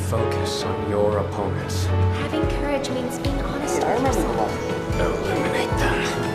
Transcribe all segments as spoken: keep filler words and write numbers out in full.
focus on your opponents. Having courage means being honest Yeah, I with remember yourself. that. Eliminate them.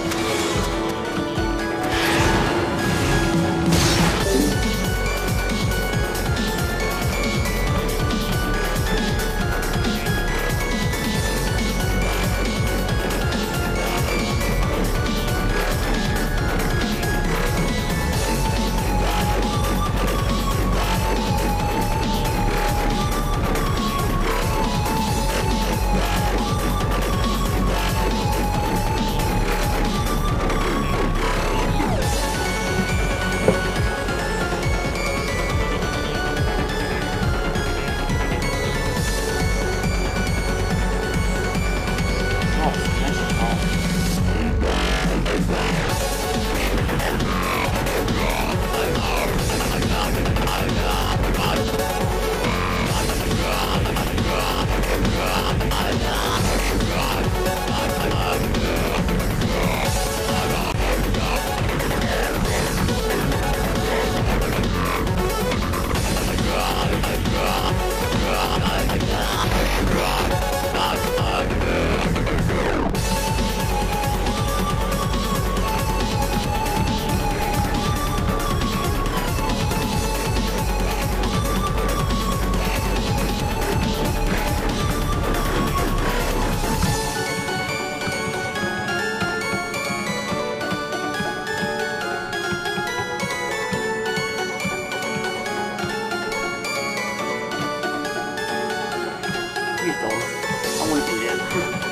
Please don't. I want to be there.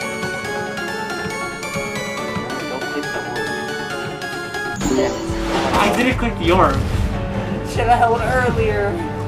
Don't click that one. Yeah. I didn't click the orb. Should have held earlier.